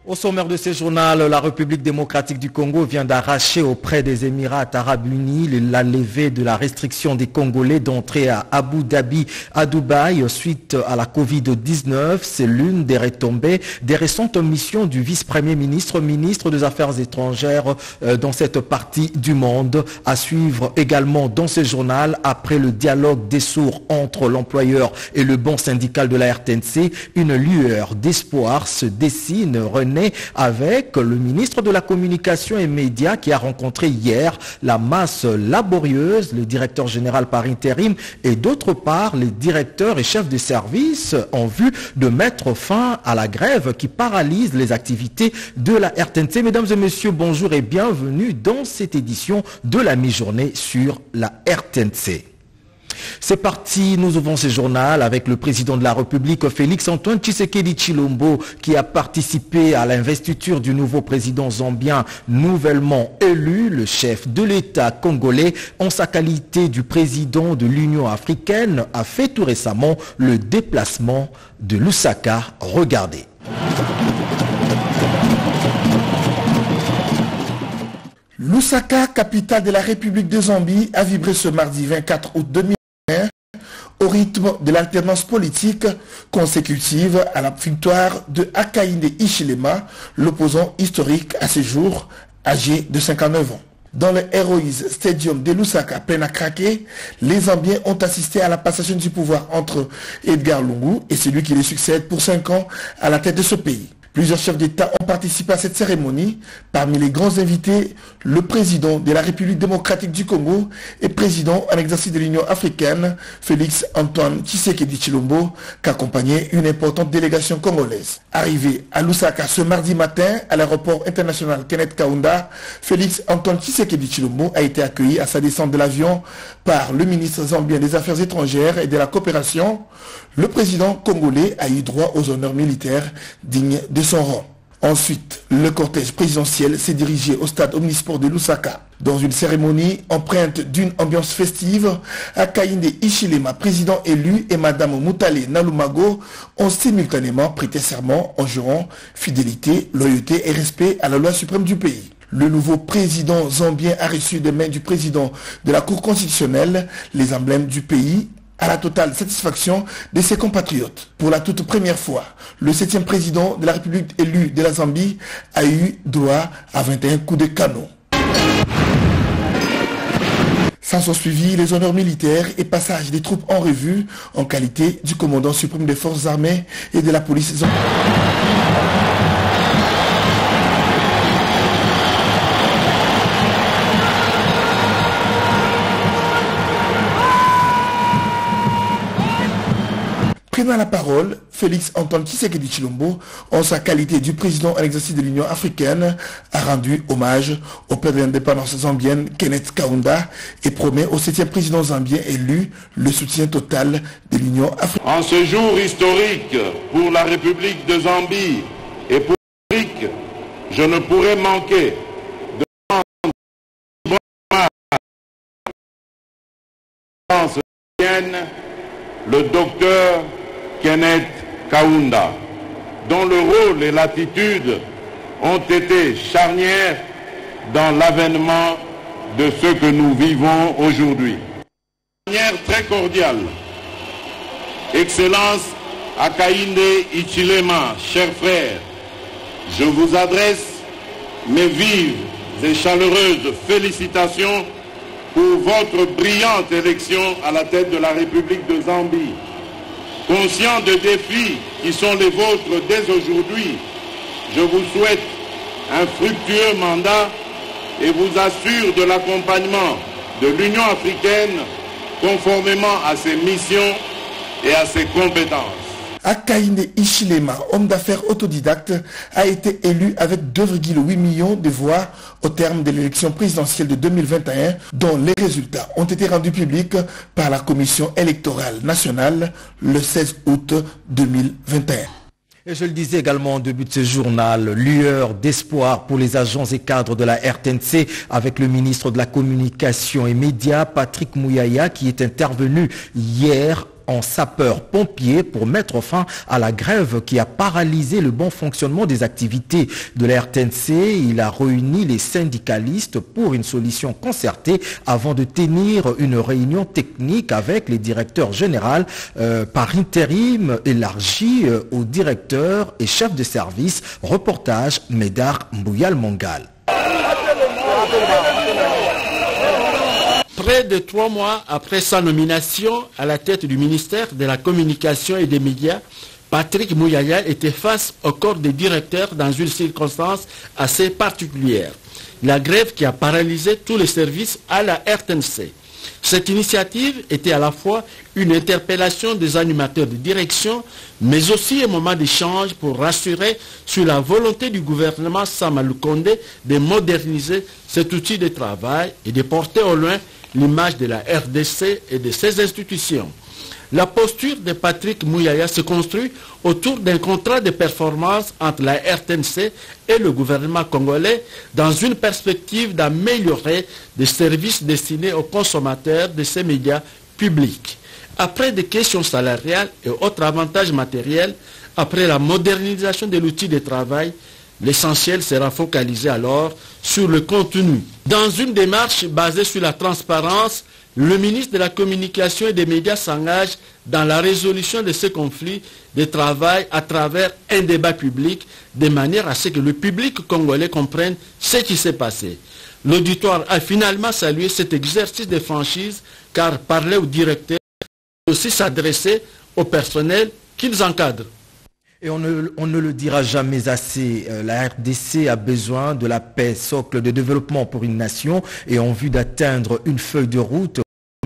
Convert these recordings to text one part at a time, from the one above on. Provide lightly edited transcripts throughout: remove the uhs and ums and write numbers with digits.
Au sommaire de ce journal, la République démocratique du Congo vient d'arracher auprès des Émirats arabes unis la levée de la restriction des Congolais d'entrer à Abu Dhabi, à Dubaï, suite à la Covid-19. C'est l'une des retombées des récentes missions du vice-premier ministre, ministre des Affaires étrangères dans cette partie du monde. À suivre également dans ce journal, après le dialogue des sourds entre l'employeur et le banc syndical de la RTNC, une lueur d'espoir se dessine. Avec le ministre de la Communication et Médias qui a rencontré hier la masse laborieuse, le directeur général par intérim et d'autre part les directeurs et chefs de service en vue de mettre fin à la grève qui paralyse les activités de la RTNC. Mesdames et messieurs, bonjour et bienvenue dans cette édition de la mi-journée sur la RTNC. C'est parti, nous ouvrons ce journal avec le président de la République, Félix-Antoine Tshisekedi Tshilombo, qui a participé à l'investiture du nouveau président zambien nouvellement élu, le chef de l'État congolais, en sa qualité du président de l'Union africaine, a fait tout récemment le déplacement de Lusaka. Regardez. Lusaka, capitale de la République de Zambie, a vibré ce mardi 24 août 2020 au rythme de l'alternance politique consécutive à la victoire de Hakainde Hichilema, l'opposant historique à ce jour, âgé de 59 ans. Dans le Heroes Stadium de Lusaka, plein à craquer, les Zambiens ont assisté à la passation du pouvoir entre Edgar Lungu et celui qui le succède pour 5 ans à la tête de ce pays. Plusieurs chefs d'État ont participé à cette cérémonie. Parmi les grands invités, le président de la République démocratique du Congo et président en exercice de l'Union africaine, Félix-Antoine Tshisekedi Tshilombo, qu'accompagnait une importante délégation congolaise. Arrivé à Lusaka ce mardi matin à l'aéroport international Kenneth Kaunda, Félix-Antoine Tshisekedi Tshilombo a été accueilli à sa descente de l'avion par le ministre zambien des Affaires étrangères et de la coopération. Le président congolais a eu droit aux honneurs militaires dignes de son rang. Ensuite, le cortège présidentiel s'est dirigé au stade omnisport de Lusaka. Dans une cérémonie empreinte d'une ambiance festive, Hakainde Hichilema, président élu, et Madame Mutale Nalumago ont simultanément prêté serment en jurant fidélité, loyauté et respect à la loi suprême du pays. Le nouveau président zambien a reçu des mains du président de la Cour constitutionnelle les emblèmes du pays, à la totale satisfaction de ses compatriotes. Pour la toute première fois, le 7e président de la République élu de la Zambie a eu droit à 21 coups de canon. S'en sont suivis les honneurs militaires et passage des troupes en revue en qualité du commandant suprême des forces armées et de la police zambienne. Prenant la parole, Félix-Antoine Tshisekedi Tshilombo, en sa qualité du président en exercice de l'Union africaine, a rendu hommage au père de l'indépendance zambienne, Kenneth Kaunda, et promet au 7e président zambien élu le soutien total de l'Union africaine. En ce jour historique pour la République de Zambie et pour l'Afrique, je ne pourrais manquer de rendre le docteur Kenneth Kaunda, dont le rôle et l'attitude ont été charnières dans l'avènement de ce que nous vivons aujourd'hui. De manière très cordiale, Excellence Hakainde Hichilema, chers frères, je vous adresse mes vives et chaleureuses félicitations pour votre brillante élection à la tête de la République de Zambie. Conscient des défis qui sont les vôtres dès aujourd'hui, je vous souhaite un fructueux mandat et vous assure de l'accompagnement de l'Union africaine conformément à ses missions et à ses compétences. Hakainde Hichilema, homme d'affaires autodidacte, a été élu avec 2,8 millions de voix au terme de l'élection présidentielle de 2021, dont les résultats ont été rendus publics par la Commission électorale nationale le 16 août 2021. Et je le disais également en début de ce journal, lueur d'espoir pour les agents et cadres de la RTNC avec le ministre de la Communication et Médias, Patrick Mouyaya, qui est intervenu hier en sapeurs-pompiers pour mettre fin à la grève qui a paralysé le bon fonctionnement des activités de la RTNC. Il a réuni les syndicalistes pour une solution concertée avant de tenir une réunion technique avec les directeurs généraux par intérim élargi aux directeurs et chefs de service. Reportage Médard Mbouyal-Mongal. Près de 3 mois après sa nomination à la tête du ministère de la Communication et des Médias, Patrick Mouyaya était face au corps des directeurs dans une circonstance assez particulière. La grève qui a paralysé tous les services à la RTNC. Cette initiative était à la fois une interpellation des animateurs de direction, mais aussi un moment d'échange pour rassurer sur la volonté du gouvernement Samalou Condé de moderniser cet outil de travail et de porter au loin l'image de la RDC et de ses institutions. La posture de Patrick Mouyaya se construit autour d'un contrat de performance entre la RTNC et le gouvernement congolais dans une perspective d'améliorer les services destinés aux consommateurs de ces médias publics. Après des questions salariales et autres avantages matériels, après la modernisation de l'outil de travail, l'essentiel sera focalisé alors sur le contenu. Dans une démarche basée sur la transparence, le ministre de la Communication et des Médias s'engage dans la résolution de ce conflit de travail à travers un débat public, de manière à ce que le public congolais comprenne ce qui s'est passé. L'auditoire a finalement salué cet exercice de franchise, car parler aux directeurs, c'est aussi s'adresser au personnel qu'ils encadrent. Et on ne le dira jamais assez, la RDC a besoin de la paix, socle de développement pour une nation, et en vue d'atteindre une feuille de route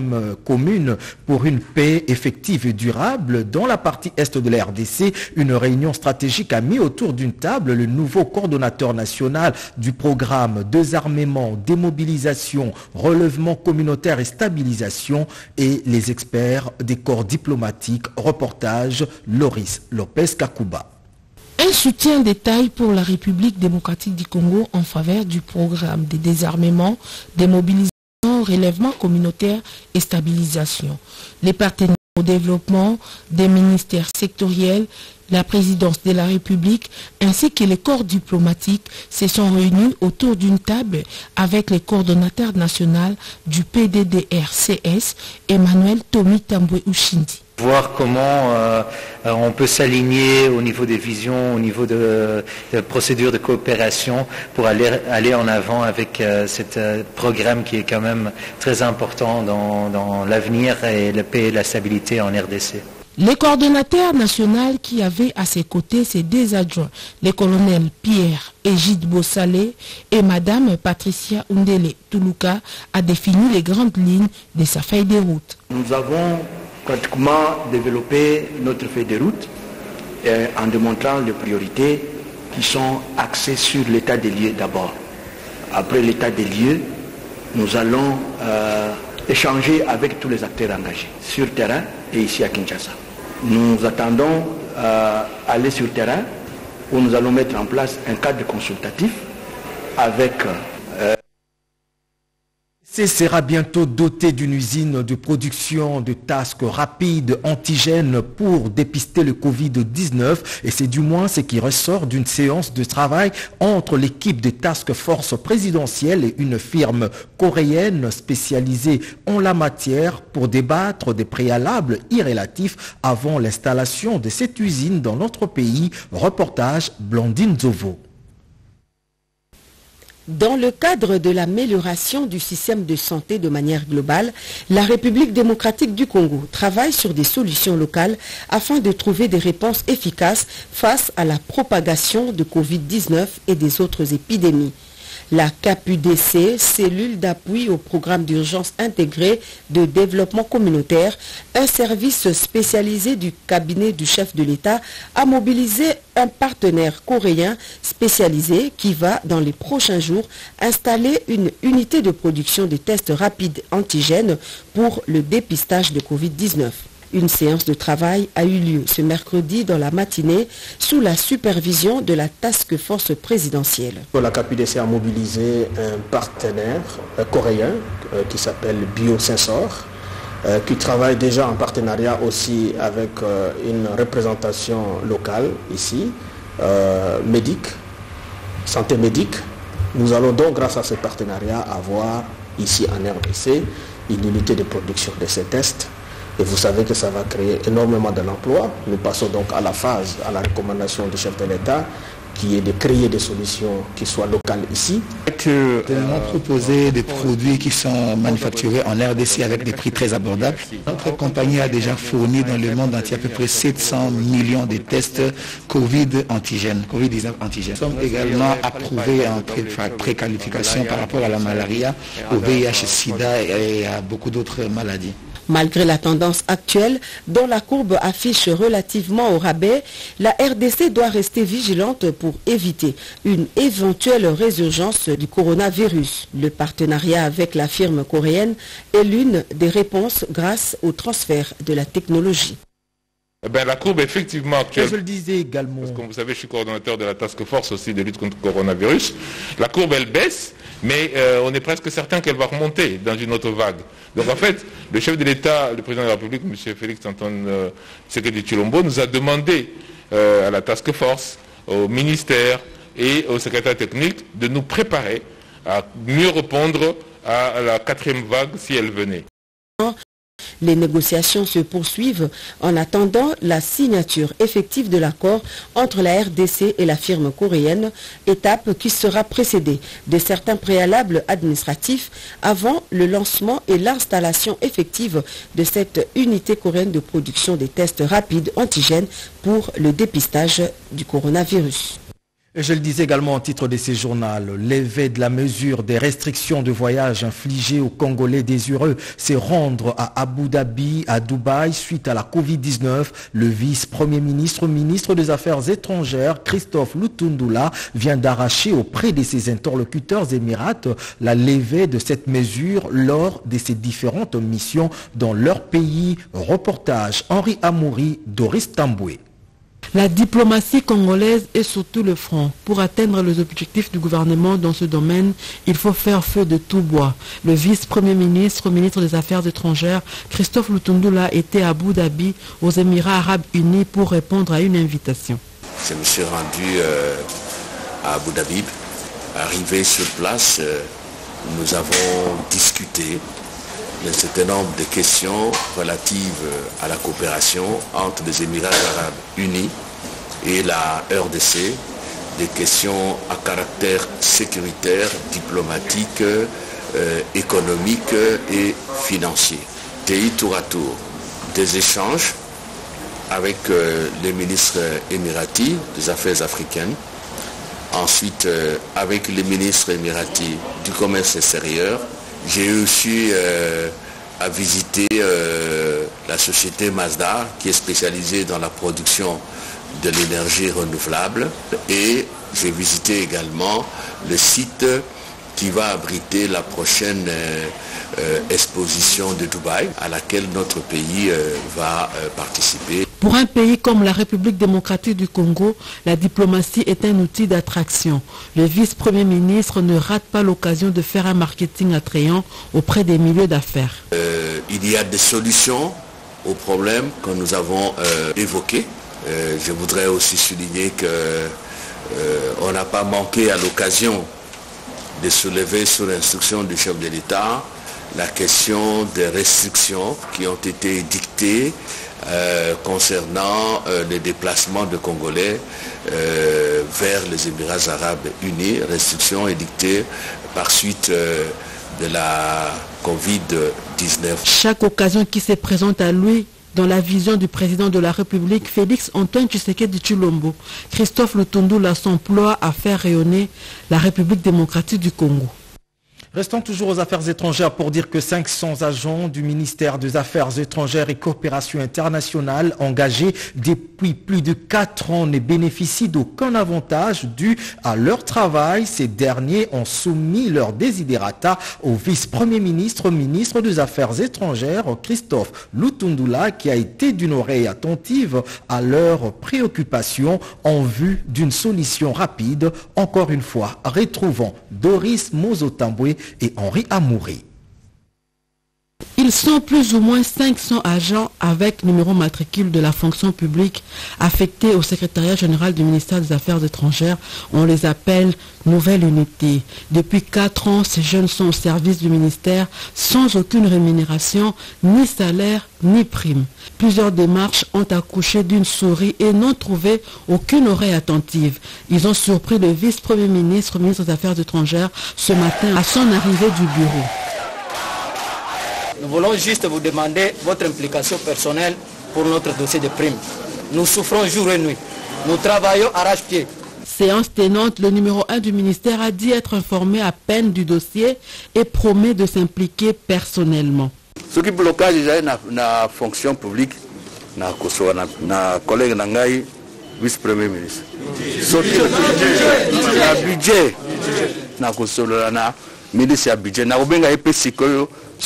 commune pour une paix effective et durable. Dans la partie est de la RDC, une réunion stratégique a mis autour d'une table le nouveau coordonnateur national du programme Désarmement, Démobilisation, Relèvement communautaire et Stabilisation et les experts des corps diplomatiques. Reportage Loris Lopez Kakuba. Un soutien détail pour la République démocratique du Congo en faveur du programme de désarmement, démobilisation, relèvement communautaire et stabilisation. Les partenaires au développement des ministères sectoriels, la présidence de la République ainsi que les corps diplomatiques se sont réunis autour d'une table avec le coordonnateur national du PDDRCS, Emmanuel Tomi Tambwe Ushindi. Voir comment on peut s'aligner au niveau des visions, au niveau de procédures de coopération pour aller en avant avec ce programme qui est quand même très important dans l'avenir et la paix et la stabilité en RDC. Le coordonnateur national qui avait à ses côtés ses 2 adjoints, les colonels Pierre Égide Bossalé et Madame Patricia Undele Toulouka, a défini les grandes lignes de sa feuille de route. Nous avons pratiquement développer notre feuille de route en démontrant les priorités qui sont axées sur l'état des lieux d'abord. Après l'état des lieux, nous allons échanger avec tous les acteurs engagés sur terrain et ici à Kinshasa. Nous attendons aller sur terrain où nous allons mettre en place un cadre consultatif avec sera bientôt doté d'une usine de production de tests rapides antigènes pour dépister le Covid-19 et c'est du moins ce qui ressort d'une séance de travail entre l'équipe de task force présidentielle et une firme coréenne spécialisée en la matière pour débattre des préalables irrélatifs avant l'installation de cette usine dans notre pays. Reportage Blandine Zovo. Dans le cadre de l'amélioration du système de santé de manière globale, la République démocratique du Congo travaille sur des solutions locales afin de trouver des réponses efficaces face à la propagation de Covid-19 et des autres épidémies. La CAPUDC, cellule d'appui au programme d'urgence intégré de développement communautaire, un service spécialisé du cabinet du chef de l'État, a mobilisé un partenaire coréen spécialisé qui va, dans les prochains jours, installer une unité de production de tests rapides antigènes pour le dépistage de Covid-19. Une séance de travail a eu lieu ce mercredi dans la matinée sous la supervision de la task force présidentielle. La CAPUDC a mobilisé un partenaire coréen qui s'appelle Biosensor qui travaille déjà en partenariat aussi avec une représentation locale ici, médic, santé médique. Nous allons donc, grâce à ce partenariat, avoir ici en RDC une unité de production de ces tests. Et vous savez que ça va créer énormément de l'emploi. Nous passons donc à la phase, à la recommandation du chef de l'État, qui est de créer des solutions qui soient locales ici. Nous avons proposé des produits qui sont manufacturés en RDC avec des prix très abordables. Notre compagnie a déjà fourni dans le monde entier à peu près 700 millions de tests COVID-19 antigènes. Nous sommes également approuvés en préqualification par rapport à la malaria, au VIH-Sida et à beaucoup d'autres maladies. Malgré la tendance actuelle, dont la courbe affiche relativement au rabais, la RDC doit rester vigilante pour éviter une éventuelle résurgence du coronavirus. Le partenariat avec la firme coréenne est l'une des réponses grâce au transfert de la technologie. La courbe effectivement actuelle, je le disais également, parce que vous savez je suis coordonnateur de la task force aussi de lutte contre le coronavirus, la courbe elle baisse, mais on est presque certain qu'elle va remonter dans une autre vague. Donc en fait, le chef de l'État, le président de la République, M. Félix-Antoine Tshisekedi Tshilombo, nous a demandé à la task force, au ministère et au secrétaire technique de nous préparer à mieux répondre à la 4e vague si elle venait. Les négociations se poursuivent en attendant la signature effective de l'accord entre la RDC et la firme coréenne, étape qui sera précédée de certains préalables administratifs avant le lancement et l'installation effective de cette unité coréenne de production des tests rapides antigènes pour le dépistage du coronavirus. Et je le disais également en titre de ces journaux, lever de la mesure des restrictions de voyage infligées aux Congolais désireux se rendre à Abu Dhabi, à Dubaï, suite à la Covid-19. Le vice-premier ministre, ministre des Affaires étrangères, Christophe Lutundula, vient d'arracher auprès de ses interlocuteurs émirates la levée de cette mesure lors de ses différentes missions dans leur pays. Reportage Henri Amouri, Doris Tamboué. La diplomatie congolaise est sur tout le front. Pour atteindre les objectifs du gouvernement dans ce domaine, il faut faire feu de tout bois. Le vice-premier ministre, ministre des Affaires étrangères, Christophe Lutundula, était à Abu Dhabi, aux Émirats Arabes Unis, pour répondre à une invitation. Je me suis rendu à Abu Dhabi. Arrivé sur place, nous avons discuté d'un certain nombre de questions relatives à la coopération entre les Émirats Arabes Unis et la RDC, des questions à caractère sécuritaire, diplomatique, économique et financier. J'ai eu tour à tour des échanges avec les ministres émiratis des Affaires africaines, ensuite avec les ministres émiratis du commerce extérieur. J'ai eu aussi à visiter la société Mazda qui est spécialisée dans la production de l'énergie renouvelable et j'ai visité également le site qui va abriter la prochaine exposition de Dubaï à laquelle notre pays va participer. Pour un pays comme la République démocratique du Congo, la diplomatie est un outil d'attraction. Le vice-premier ministre ne rate pas l'occasion de faire un marketing attrayant auprès des milieux d'affaires. Il y a des solutions aux problèmes que nous avons évoqués. Je voudrais aussi souligner qu'on n'a pas manqué à l'occasion de soulever sous l'instruction du chef de l'État la question des restrictions qui ont été dictées concernant les déplacements de Congolais vers les Émirats Arabes Unis, restrictions édictées par suite de la Covid-19. Chaque occasion qui se présente à lui, dans la vision du président de la République, Félix-Antoine Tshisekedi Tshilombo, Christophe Lutundula s'emploie à faire rayonner la République démocratique du Congo. Restons toujours aux affaires étrangères pour dire que 500 agents du ministère des Affaires étrangères et coopération internationale engagés depuis plus de 4 ans ne bénéficient d'aucun avantage dû à leur travail. Ces derniers ont soumis leur desiderata au vice-premier ministre, ministre des Affaires étrangères, Christophe Lutundula, qui a été d'une oreille attentive à leurs préoccupations en vue d'une solution rapide. Encore une fois, retrouvons Doris Mozotamboué et Henri Amouri. Ils sont plus ou moins 500 agents avec numéro matricule de la fonction publique affectés au secrétariat général du ministère des Affaires étrangères. On les appelle nouvelle unité. Depuis 4 ans, ces jeunes sont au service du ministère sans aucune rémunération, ni salaire, ni prime. Plusieurs démarches ont accouché d'une souris et n'ont trouvé aucune oreille attentive. Ils ont surpris le vice-premier ministre, ministre des Affaires étrangères, ce matin à son arrivée du bureau. Nous voulons juste vous demander votre implication personnelle pour notre dossier de primes. Nous souffrons jour et nuit. Nous travaillons arrache-pied. Séance tenante, le numéro 1 du ministère a dit être informé à peine du dossier et promet de s'impliquer personnellement. Ce qui blocage dans la fonction publique, na collègue Nangai, vice-premier ministre. Le budget, na ministre budget, na obenga EPC koyo.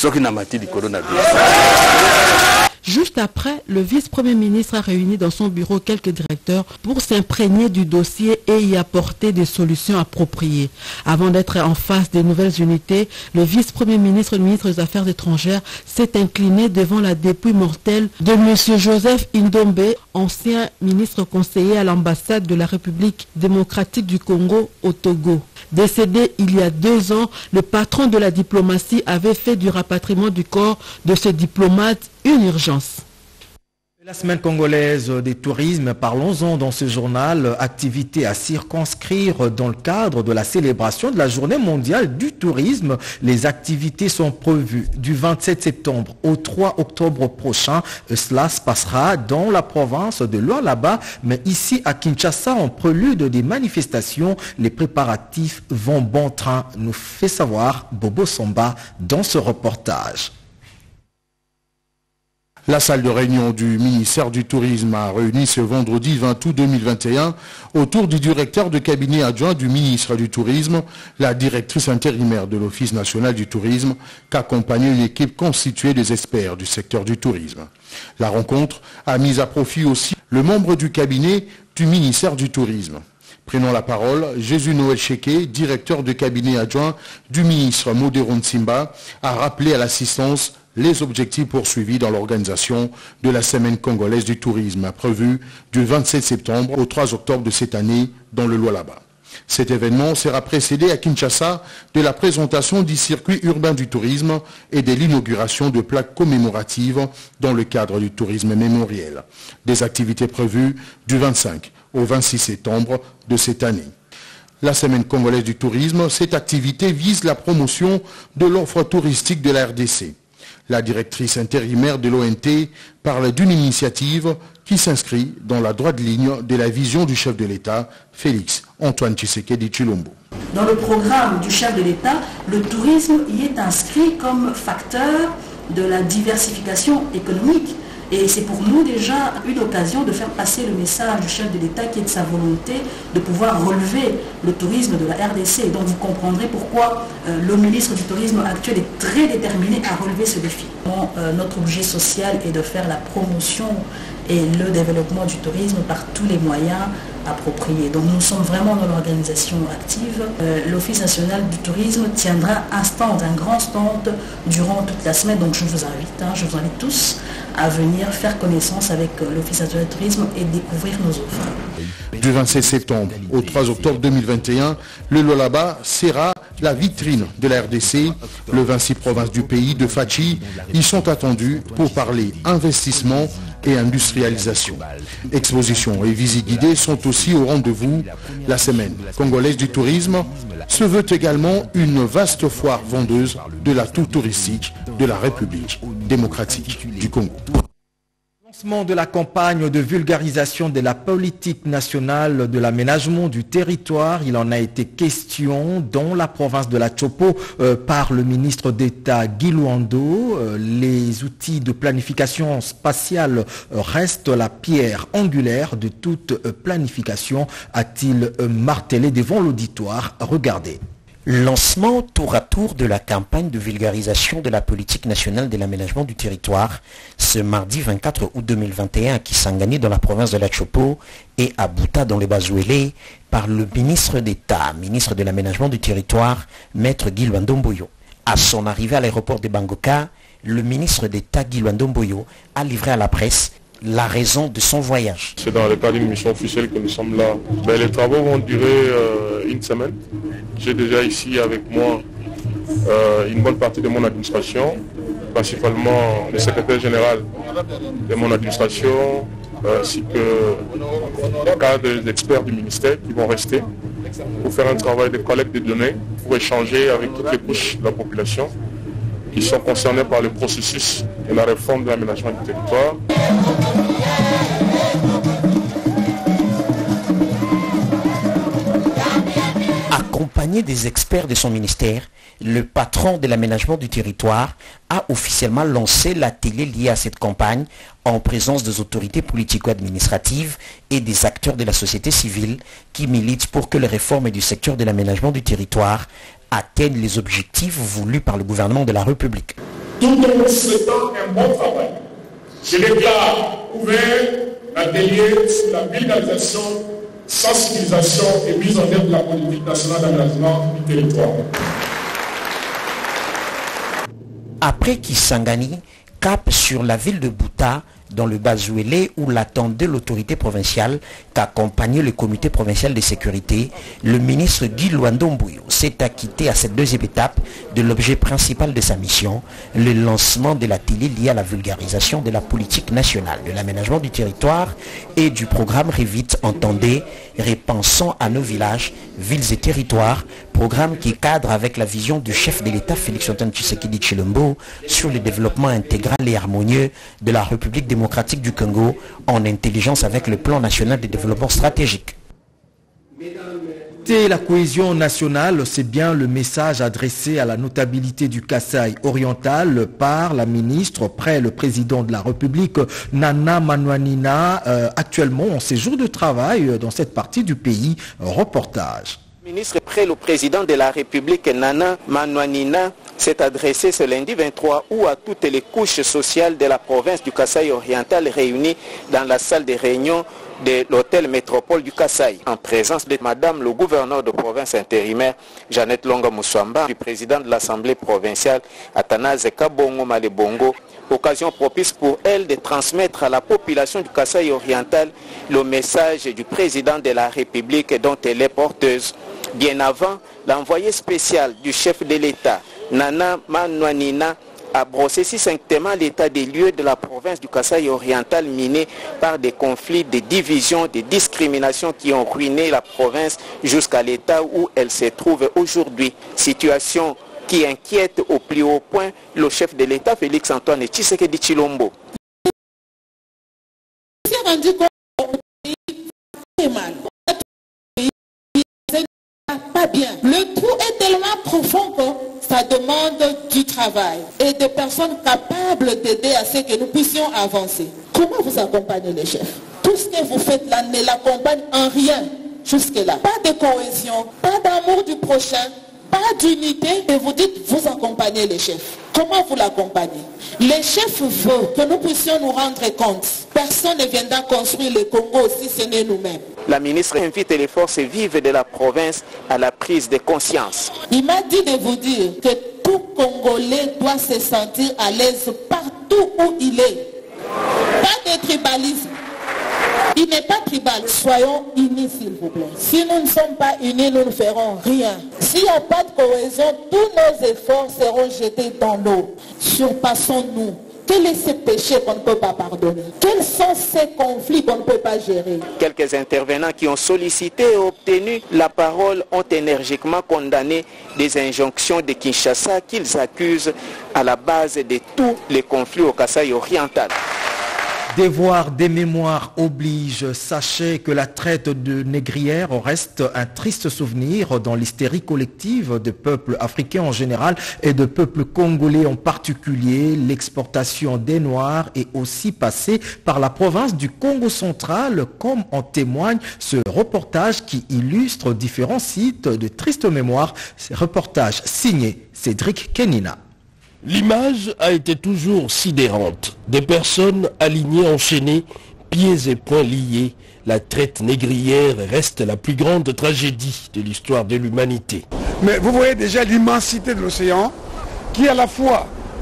Juste après, le vice-premier ministre a réuni dans son bureau quelques directeurs pour s'imprégner du dossier et y apporter des solutions appropriées. Avant d'être en face des nouvelles unités, le vice-premier ministre, le ministre des Affaires étrangères, s'est incliné devant la dépouille mortelle de M. Joseph Indombe, ancien ministre conseiller à l'ambassade de la République démocratique du Congo au Togo. Décédé il y a 2 ans, le patron de la diplomatie avait fait du rapatriement du corps de ce diplomate une urgence. La semaine congolaise des tourismes, parlons-en dans ce journal, activité à circonscrire dans le cadre de la célébration de la journée mondiale du tourisme. Les activités sont prévues du 27 septembre au 3 octobre prochain. Cela se passera dans la province de Lualaba, mais ici à Kinshasa, en prélude des manifestations, les préparatifs vont bon train, nous fait savoir Bobo Samba dans ce reportage. La salle de réunion du ministère du Tourisme a réuni ce vendredi 20 août 2021 autour du directeur de cabinet adjoint du ministre du Tourisme, la directrice intérimaire de l'Office national du tourisme, qu'accompagnait une équipe constituée des experts du secteur du tourisme. La rencontre a mis à profit aussi le membre du cabinet du ministère du Tourisme. Prenant la parole, Jésus Noël Cheke, directeur de cabinet adjoint du ministre Modéron Simba, a rappelé à l'assistance les objectifs poursuivis dans l'organisation de la Semaine congolaise du tourisme, prévue du 27 septembre au 3 octobre de cette année dans le Lualaba. Cet événement sera précédé à Kinshasa de la présentation du circuit urbain du tourisme et de l'inauguration de plaques commémoratives dans le cadre du tourisme mémoriel. Des activités prévues du 25 au 26 septembre de cette année. La Semaine congolaise du tourisme, cette activité vise la promotion de l'offre touristique de la RDC. La directrice intérimaire de l'ONT parle d'une initiative qui s'inscrit dans la droite ligne de la vision du chef de l'État, Félix Antoine Tshisekedi Tshilombo. Dans le programme du chef de l'État, le tourisme y est inscrit comme facteur de la diversification économique. Et c'est pour nous déjà une occasion de faire passer le message du chef de l'État qui est de sa volonté de pouvoir relever le tourisme de la RDC. Et donc vous comprendrez pourquoi le ministre du Tourisme actuel est très déterminé à relever ce défi. Notre objet social est de faire la promotion et le développement du tourisme par tous les moyens appropriés. Donc nous sommes vraiment dans l'organisation active. L'Office national du tourisme tiendra un grand stand durant toute la semaine. Donc je vous invite tous à venir faire connaissance avec l'Office national du tourisme et découvrir nos offres. Du 27 septembre au 3 octobre 2021, le Lualaba sera la vitrine de la RDC. Les 26 provinces du pays de Fachi y sont attendues pour parler investissement et industrialisation. Expositions et visites guidées sont aussi au rendez-vous. La Semaine congolaise du tourisme se veut également une vaste foire vendeuse de l'atout touristique de la République démocratique du Congo. Lancement de la campagne de vulgarisation de la politique nationale de l'aménagement du territoire. Il en a été question dans la province de la Chopo par le ministre d'État Guy Luando. Les outils de planification spatiale restent la pierre angulaire de toute planification, a-t-il martelé devant l'auditoire. Regardez. Lancement tour à tour de la campagne de vulgarisation de la politique nationale de l'aménagement du territoire ce mardi 24 août 2021 à Kisangani dans la province de la Chopo et à Bouta dans les Bazouélé par le ministre d'État, ministre de l'aménagement du territoire, maître Guy Luando Mboyo. À son arrivée à l'aéroport de Bangoka, Le ministre d'État Guy Luando Mboyo a livré à la presse la raison de son voyage. C'est dans le cadre d'une mission officielle que nous sommes là. Les travaux vont durer une semaine. J'ai déjà ici avec moi une bonne partie de mon administration, principalement le secrétaire général de mon administration, ainsi que le cadre des experts du ministère qui vont rester pour faire un travail de collecte de données, pour échanger avec toutes les couches de la population qui sont concernées par le processus de la réforme de l'aménagement du territoire. Accompagné des experts de son ministère, le patron de l'aménagement du territoire a officiellement lancé l'atelier lié à cette campagne en présence des autorités politico-administratives et des acteurs de la société civile qui militent pour que les réformes du secteur de l'aménagement du territoire atteignent les objectifs voulus par le gouvernement de la République. Tout en nous souhaitant un bon travail, je déclare ouvert l'atelier sur la vulgarisation, sensibilisation et mise en œuvre de la politique nationale d'aménagement du territoire. Après Kisangani, cap sur la ville de Bouta, dans le Bazouélé, où l'attendait l'autorité provinciale qu'accompagnait le comité provincial de sécurité, le ministre Guy Luando Mboyo s'est acquitté à cette deuxième étape de l'objet principal de sa mission, le lancement de l'atelier lié à la vulgarisation de la politique nationale de l'aménagement du territoire et du programme Revit, entendez, repensons à nos villages, villes et territoires, programme qui cadre avec la vision du chef de l'État Félix-Antoine Tshisekedi Tshilombo sur le développement intégral et harmonieux de la République démocratique du Congo en intelligence avec le plan national de développement stratégique. La cohésion nationale, c'est bien le message adressé à la notabilité du Kasaï oriental par la ministre près le président de la République, Nana Manouanina, actuellement en séjour de travail dans cette partie du pays. Reportage. Le ministre près le président de la République, Nana Manouanina, s'est adressé ce lundi 23 août à toutes les couches sociales de la province du Kasaï oriental réunies dans la salle de réunion de l'hôtel métropole du Kasaï, en présence de Madame le gouverneur de province intérimaire, Jeannette Longa Moussamba, du président de l'Assemblée provinciale, Athanase Kabongo Malebongo, occasion propice pour elle de transmettre à la population du Kasaï oriental le message du président de la République dont elle est porteuse. Bien avant, l'envoyé spécial du chef de l'État, Nana Manouanina, a brossé succinctement l'état des lieux de la province du Kasaï oriental minée par des conflits, des divisions, des discriminations qui ont ruiné la province jusqu'à l'état où elle se trouve aujourd'hui. Situation qui inquiète au plus haut point le chef de l'État Félix-Antoine Tshisekedi Tshilombo. Pas bien. Le trou est tellement profond que ça demande du travail et des personnes capables d'aider à ce que nous puissions avancer. Comment vous accompagnez les chefs? Tout ce que vous faites là ne l'accompagne en rien jusque-là. Pas de cohésion, pas d'amour du prochain, pas d'unité, et vous dites vous accompagnez les chefs. Comment vous l'accompagnez? Les chefs veulent que nous puissions nous rendre compte. Personne ne viendra construire le Congo si ce n'est nous-mêmes. La ministre invite les forces vives de la province à la prise de conscience. Il m'a dit de vous dire que tout Congolais doit se sentir à l'aise partout où il est. Pas de tribalisme. Il n'est pas tribal. Soyons unis, s'il vous plaît. Si nous ne sommes pas unis, nous ne ferons rien. S'il n'y a pas de cohésion, tous nos efforts seront jetés dans l'eau. Surpassons-nous. Quel est ce péché qu'on ne peut pas pardonner? Quels sont ces conflits qu'on ne peut pas gérer? Quelques intervenants qui ont sollicité et obtenu la parole ont énergiquement condamné des injonctions de Kinshasa qu'ils accusent à la base de tous les conflits au Kasaï oriental. Devoir des mémoires oblige. Sachez que la traite de négrières reste un triste souvenir dans l'hystérie collective des peuples africains en général et de peuples congolais en particulier. L'exportation des Noirs est aussi passée par la province du Congo central, comme en témoigne ce reportage qui illustre différents sites de triste mémoire. Ce reportage signé Cédric Kenina. L'image a été toujours sidérante. Des personnes alignées, enchaînées, pieds et poings liés. La traite négrière reste la plus grande tragédie de l'histoire de l'humanité. Mais vous voyez déjà l'immensité de l'océan, qui est à la fois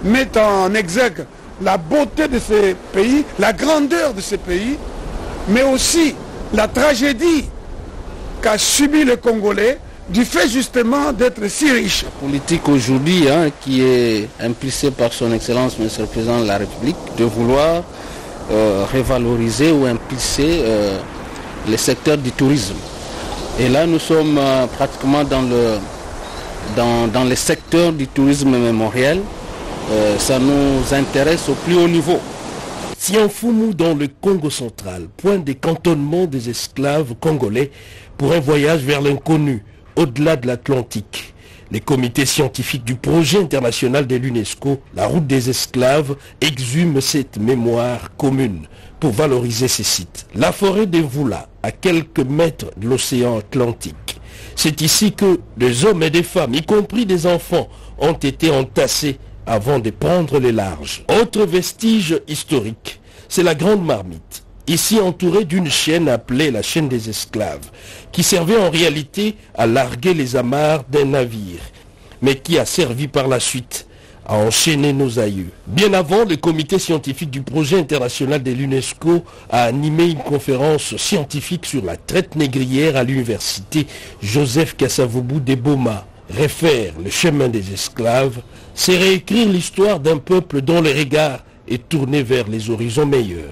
mettent en exergue la beauté de ces pays, la grandeur de ces pays, mais aussi la tragédie qu'a subi le Congolais du fait justement d'être si riche. La politique aujourd'hui qui est impulsée par son Excellence Monsieur le Président de la République de vouloir revaloriser ou impulser le secteur du tourisme. Et là nous sommes pratiquement dans le secteur du tourisme mémoriel. Ça nous intéresse au plus haut niveau. Sianfumu dans le Congo central, point de cantonnement des esclaves congolais pour un voyage vers l'inconnu, au-delà de l'Atlantique. Les comités scientifiques du projet international de l'UNESCO, la route des esclaves, exhument cette mémoire commune pour valoriser ces sites. La forêt de Voula, à quelques mètres de l'océan Atlantique. C'est ici que des hommes et des femmes, y compris des enfants, ont été entassés avant de prendre les larges. Autre vestige historique, c'est la Grande Marmite, ici entourée d'une chaîne appelée la chaîne des esclaves, qui servait en réalité à larguer les amarres d'un navire, mais qui a servi par la suite à enchaîner nos aïeux. Bien avant, le comité scientifique du projet international de l'UNESCO a animé une conférence scientifique sur la traite négrière à l'université Joseph Kasavubu de Boma. Refaire le chemin des esclaves, c'est réécrire l'histoire d'un peuple dont le regard est tourné vers les horizons meilleurs.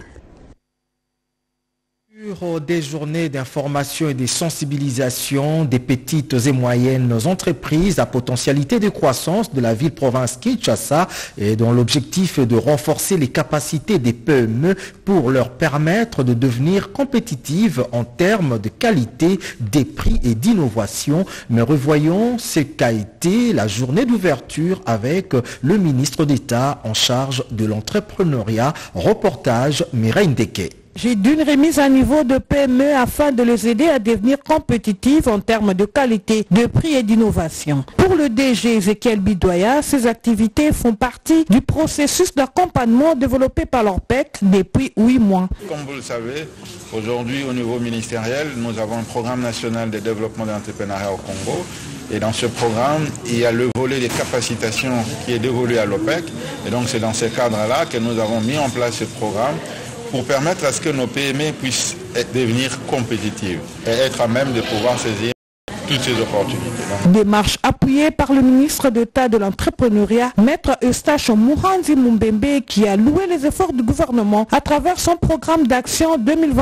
Des journées d'information et de sensibilisation des petites et moyennes entreprises à potentialité de croissance de la ville-province Kinshasa et dont l'objectif est de renforcer les capacités des PME pour leur permettre de devenir compétitives en termes de qualité, des prix et d'innovation. Mais revoyons ce qu'a été la journée d'ouverture avec le ministre d'État en charge de l'entrepreneuriat. Reportage Mireille Ndeke. J'ai d'une remise à niveau de PME afin de les aider à devenir compétitives en termes de qualité, de prix et d'innovation. Pour le DG Ezekiel Bidoya, ces activités font partie du processus d'accompagnement développé par l'ORPEC depuis 8 mois. Comme vous le savez, aujourd'hui au niveau ministériel, nous avons un programme national de développement de l'entrepreneuriat au Congo. Et dans ce programme, il y a le volet des capacitations qui est dévolu à l'OPEC. Et donc c'est dans ce cadre-là que nous avons mis en place ce programme pour permettre à ce que nos PME puissent devenir compétitives et être à même de pouvoir saisir toutes ces opportunités. Démarche appuyée par le ministre d'État de l'entrepreneuriat, Maître Eustache Mouranzi Mumbembe, qui a loué les efforts du gouvernement à travers son programme d'action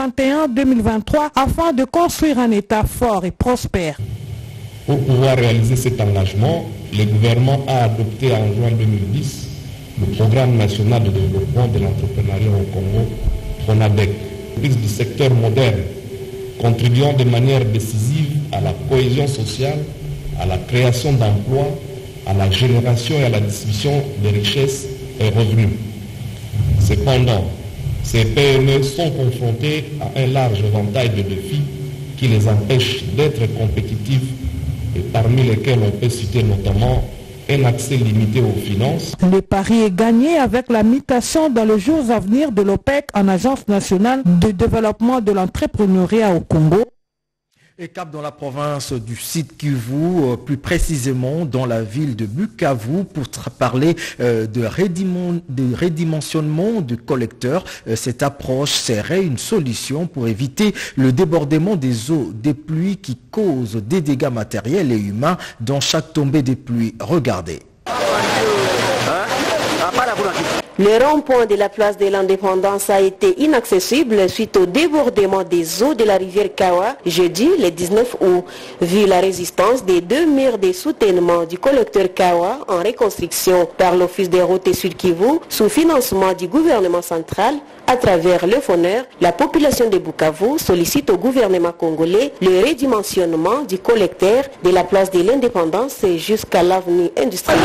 2021-2023 afin de construire un État fort et prospère. Pour pouvoir réaliser cet engagement, le gouvernement a adopté en juin 2010 le programme national de développement de l'entrepreneuriat au Congo, PRONADEC, du secteur moderne, contribuant de manière décisive à la cohésion sociale, à la création d'emplois, à la génération et à la distribution de richesses et revenus. Cependant, ces PME sont confrontées à un large éventail de défis qui les empêchent d'être compétitifs et parmi lesquels on peut citer notamment un accès limité aux finances. Le pari est gagné avec la mutation dans les jours à venir de l'OPEC en Agence nationale de développement de l'entrepreneuriat au Congo. Et cap dans la province du Sud Kivu, plus précisément dans la ville de Bukavu, pour parler de redimensionnement du collecteur. Cette approche serait une solution pour éviter le débordement des eaux des pluies qui causent des dégâts matériels et humains dans chaque tombée des pluies. Regardez. Le rond-point de la place de l'Indépendance a été inaccessible suite au débordement des eaux de la rivière Kawa jeudi le 19 août. Vu la résistance des 2 murs de soutènement du collecteur Kawa en reconstruction par l'Office des routes Sud Kivu sous financement du gouvernement central, à travers le FONER, la population de Bukavu sollicite au gouvernement congolais le redimensionnement du collecteur de la place de l'Indépendance jusqu'à l'avenue industrielle.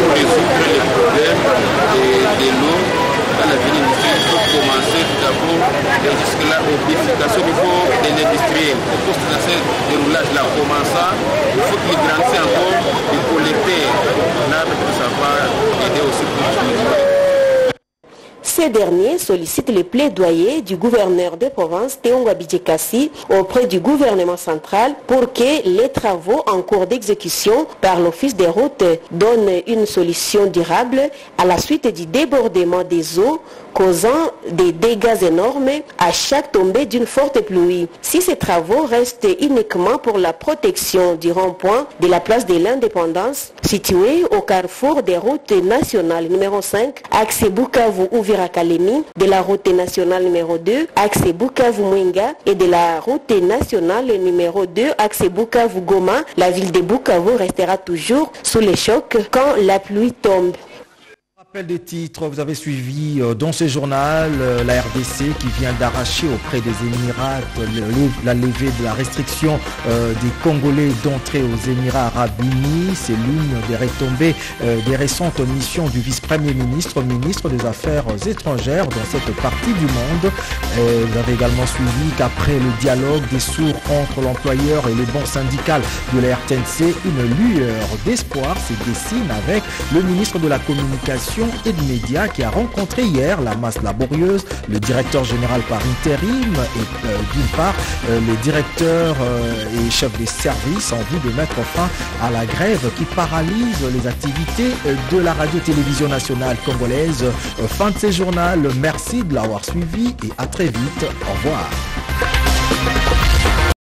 À l'avenir, il faut commencer tout d'abord jusque-là au niveau de l'industriel. Au poste de ce déroulage-là, en commençant, il faut qu'il grandisse encore et collecter l'arbre pour savoir aider aussi pour le. C'est Ces derniers sollicitent les plaidoyers du gouverneur de province Théongo Abidjekassi auprès du gouvernement central pour que les travaux en cours d'exécution par l'Office des routes donnent une solution durable à la suite du débordement des eaux causant des dégâts énormes à chaque tombée d'une forte pluie. Si ces travaux restent uniquement pour la protection du rond-point de la place de l'Indépendance, situé au carrefour des routes nationales numéro 5, axe Bukavu-Uvira-Kalemi, de la route nationale numéro 2, axe Bukavu-Mwenga et de la route nationale numéro 2, axe Bukavu-Goma, la ville de Bukavu restera toujours sous les chocs quand la pluie tombe. Rappel des titres, vous avez suivi dans ce journal la RDC qui vient d'arracher auprès des Émirats la levée de la restriction des Congolais d'entrée aux Émirats Arabes Unis. C'est l'une des retombées des récentes missions du vice-premier ministre, ministre des Affaires étrangères dans cette partie du monde. Vous avez également suivi qu'après le dialogue des sourds entre l'employeur et les bancs syndicales de la RTNC, une lueur d'espoir se dessine avec le ministre de la Communication et de médias qui a rencontré hier la masse laborieuse, le directeur général par intérim et d'une part les directeurs et chefs des services en vue de mettre fin à la grève qui paralyse les activités de la radio-télévision nationale congolaise. Fin de ce journal, merci de l'avoir suivi et à très vite. Au revoir.